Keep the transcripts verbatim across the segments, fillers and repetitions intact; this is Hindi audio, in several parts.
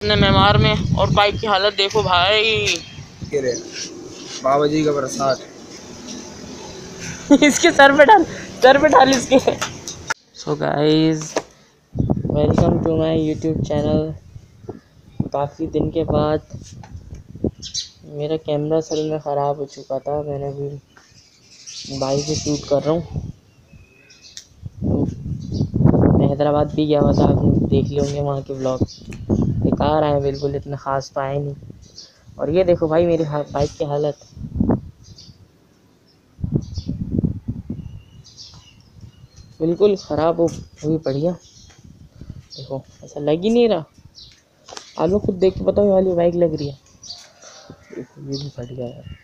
मेमार में, और बाइक की हालत देखो भाई। बाबा जी का प्रसाद इसके सर पे डाल, सर पे डाल इसके। So guys, welcome to my YouTube channel. काफ़ी दिन के बाद मेरा कैमरा असल में ख़राब हो चुका था। मैंने अभी मोबाइल से शूट कर रहा हूँ। मैं हैदराबाद भी गया हुआ था, आपने देख लिए होंगे वहाँ के व्लॉग। बेकार आए बिल्कुल, इतना ख़ास तो आए नहीं। और ये देखो भाई मेरी बाइक की हालत, बिल्कुल ख़राब हो हुई पड़ी है। देखो ऐसा लग ही नहीं रहा, आप लोग खुद देख के बताओ ये वाली बाइक लग रही है। देखो ये भी फट गया यार।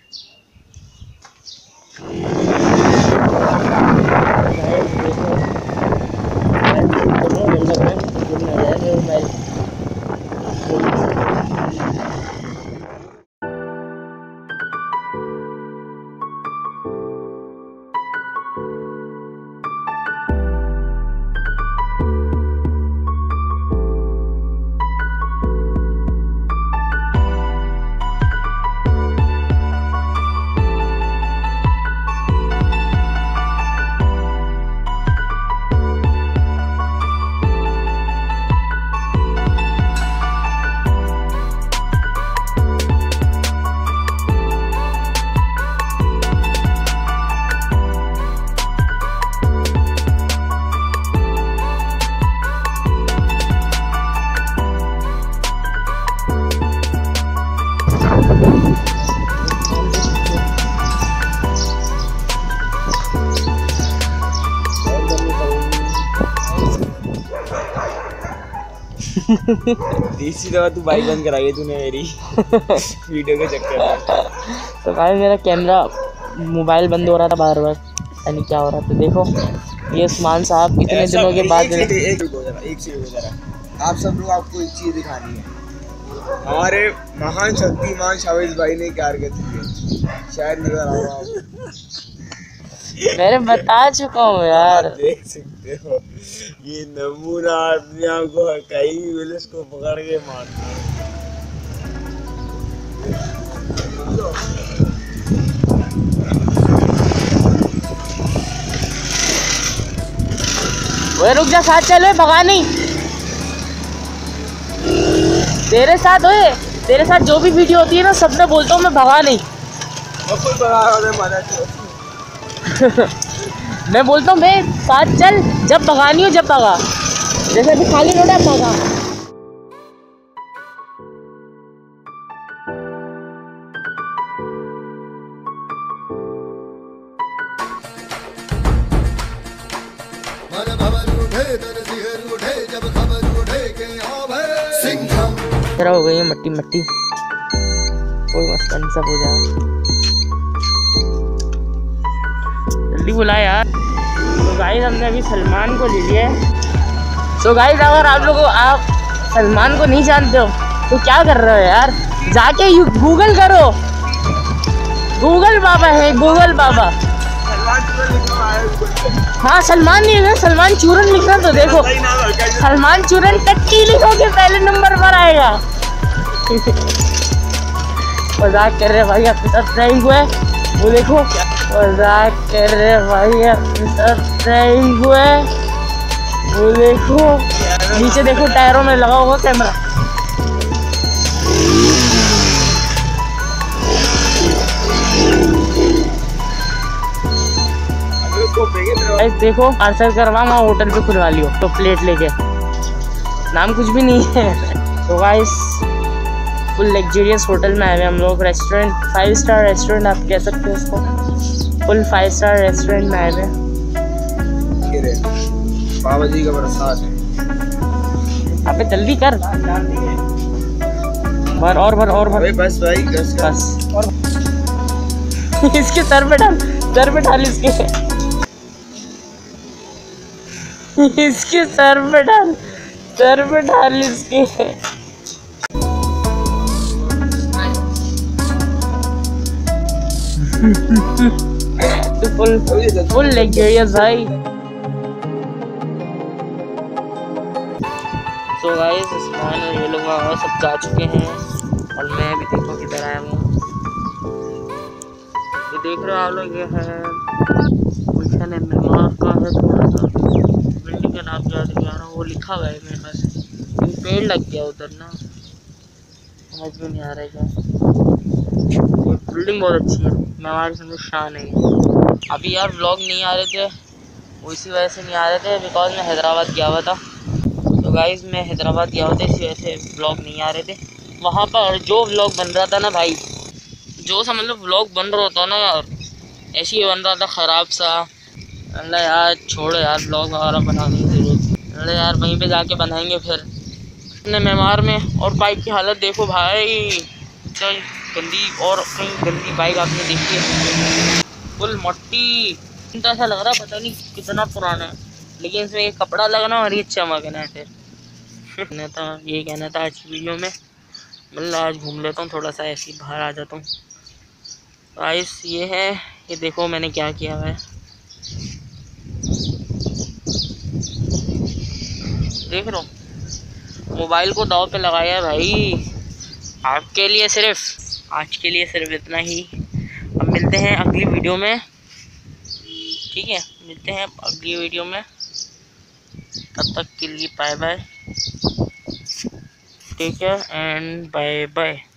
देसी दवा तू बाइक बंद कराई है तूने मेरी वीडियो के चक्कर में। तो भाई मेरा कैमरा मोबाइल बंद हो रहा था बार बार, पता नहीं क्या हो रहा था। देखो ये उस्मान साहब इतने दिनों के बाद। एक एक एक चीज आप सब लोग, आपको एक चीज दिखानी है। हमारे महान शक्तिमान शावेज भाई ने क्या हरकत की है, शायद नहीं रहा हूँ। मैंने बता चुका हूँ यार। देख सकते हो ये नमूना आदमी को कहीं भी मिले उसको पकड़ के मारता है। ओए रुक जा, साथ चल, भगा नहीं। तेरे साथ ओए तेरे साथ जो भी वीडियो होती है ना, सब में बोलता हूँ मैं, भगा नहीं। मैं बोलता हूँ मैं साथ चल, जब भगानी हो जब भगा। जैसे अभी खाली रोड है भगा। तरह हो गई है मट्टी मट्टी, कोई मस्त सब हो जाए। जल्दी बुला यार। तो गाइस हमने अभी सलमान को ले लिया है। तो गाइस अगर आप लोगों आप सलमान को नहीं जानते हो तो क्या कर रहे हो यार, जाके गूगल करो। गूगल बाबा है, गूगल बाबा। हाँ सलमान नहीं है, सलमान चूरन लिखना तो देखो, सलमान चूरन टट्टी लिखोगे पहले नंबर पर आएगा। मजाक कर रहे भाई, अपने साथ प्रैंक हुए वो देखो। मजाक कर रहे भाई, अपने साथ प्रैंक हुए वो देखो। नीचे देखो टायरों में लगा होगा कैमरा। देखो पार्सल करवा वहाँ होटल पे खुलवा लियो तो प्लेट लेके, नाम कुछ भी नहीं है। तो गाइस फुल लग्जरियस होटल में आए हुए हम लोग। रेस्टोरेंट, फाइव स्टार रेस्टोरेंट आप कह सकते हो उसको। फुल फाइव स्टार रेस्टोरेंट में आए हुए। बाबा जी का प्रसाद है। अबे जल्दी कर, भर और भर और भर। बस भाई बस बस और इसके सर पे डाल, सर पे डाल इसके इसके सर पे डाल, सर पे डाल इसके। फुल फुल लग्जरियस भाई। सो गाइस उस्मान और ये लोग वहाँ सब जा चुके हैं और मैं भी देखो किधर आया हूँ। ये देख रहे हो आप लोग, ये है गुलशन है मेहमान का है, थोड़ा सा बिल्डिंग का नाम याद नहीं आ रहा, वो लिखा हुआ है मेरे पास। पेड़ लग गया उधर ना, समझ में नहीं आ रहा है क्या। ये बिल्डिंग बहुत अच्छी है, मेहमान समझ शान है। अभी यार व्लॉग नहीं आ रहे थे, वो इसी वजह से नहीं आ रहे थे बिकॉज मैं हैदराबाद गया हुआ था। तो गाइज़ मैं हैदराबाद गया हुआ था, इसी वजह से व्लॉग नहीं आ रहे थे। वहाँ पर जो व्लॉग बन रहा था ना भाई, जो सा मतलब व्लॉग बन रहा था ना यार, ऐसे ही बन रहा था ख़राब सा। अल्लाह यार छोड़ो यार, व्लॉग वगैरह बनाने की जरूरत। अल्लाह यार वहीं पे जाके बनाएंगे फिर अपने मेमार में। और बाइक की हालत देखो भाई, इतना गंदी, और कहीं गंदी बाइक आपने देखी है, फुल मट्टी। तो ऐसा लग रहा है पता नहीं कितना पुराना है, लेकिन इसमें एक कपड़ा लगना और ये चमकना है। फिर कहना था, ये कहना था आज वीडियो में, मतलब आज घूम लेता हूँ थोड़ा सा, ऐसे ही बाहर आ जाता हूँ। गाइस ये है, ये देखो मैंने क्या किया हुआ है, देख रहे हो, मोबाइल को दाव पे लगाया है भाई आपके लिए। सिर्फ आज के लिए सिर्फ इतना ही। अब मिलते हैं अगली वीडियो में, ठीक है, मिलते हैं अगली वीडियो में। तब तक के लिए bye bye, take care and bye bye.